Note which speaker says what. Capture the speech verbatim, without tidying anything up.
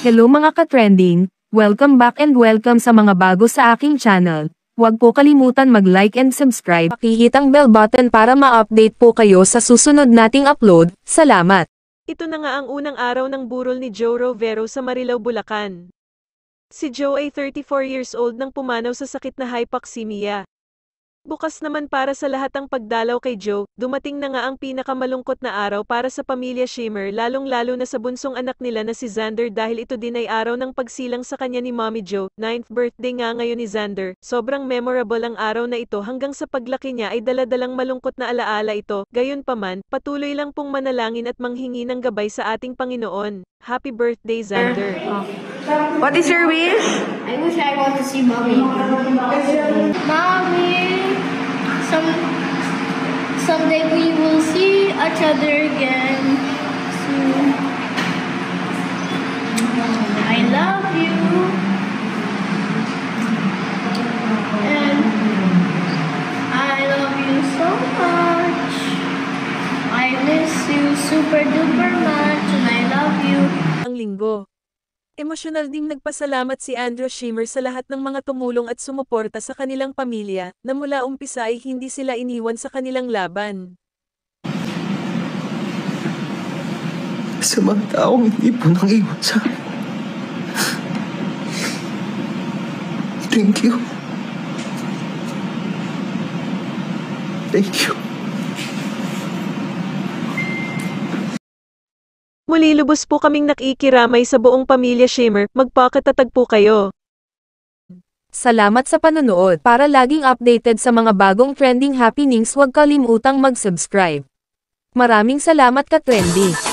Speaker 1: Hello mga ka-trending, welcome back and welcome sa mga bago sa aking channel. Huwag po kalimutan mag-like and subscribe. Pakihit ang bell button para ma-update po kayo sa susunod nating upload. Salamat!
Speaker 2: Ito na nga ang unang araw ng burol ni Joe Rovero sa Marilao, Bulacan. Si Joe ay thirty-four years old nang pumanaw sa sakit na hypoxemia. Bukas naman para sa lahat ang pagdalaw kay Joe, dumating na nga ang pinakamalungkot na araw para sa pamilya Shimmer, lalong-lalo na sa bunsong anak nila na si Xander dahil ito din ay araw ng pagsilang sa kanya ni Mommy Joe, ninth birthday nga ngayon ni Xander. Sobrang memorable ang araw na ito hanggang sa paglaki niya ay daladalang malungkot na alaala ito, gayunpaman, patuloy lang pong manalangin at manghingi ng gabay sa ating Panginoon. Happy birthday, Xander!
Speaker 1: What is your wish?
Speaker 3: I wish I want to see mommy. Mommy, some someday we will see each other again soon. I love you, and I love you so much. I miss you super duper much, and I love you.
Speaker 2: Ang linggo. Emosyonal ding nagpasalamat si Andrew Shimmer sa lahat ng mga tumulong at sumuporta sa kanilang pamilya, na mula umpisa ay hindi sila iniwan sa kanilang laban.
Speaker 4: Sa mga taong hindi po nang iwan sa akin. Thank you. Thank you.
Speaker 2: Muli lubos po kaming nakikiramay sa buong pamilya Shimmer, magpakatatag po kayo.
Speaker 1: Salamat sa panonood. Para laging updated sa mga bagong trending happenings, huwag kalimutang mag-subscribe. Maraming salamat ka-trendy!